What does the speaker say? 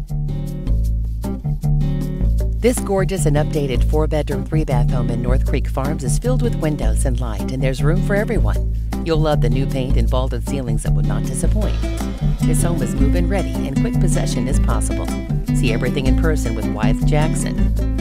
This gorgeous and updated 4-bedroom, 3-bath home in North Creek Farms is filled with windows and light, and there's room for everyone. You'll love the new paint and vaulted ceilings that will not disappoint. This home is move-in ready and quick possession is possible. See everything in person with Wyeth Jackson.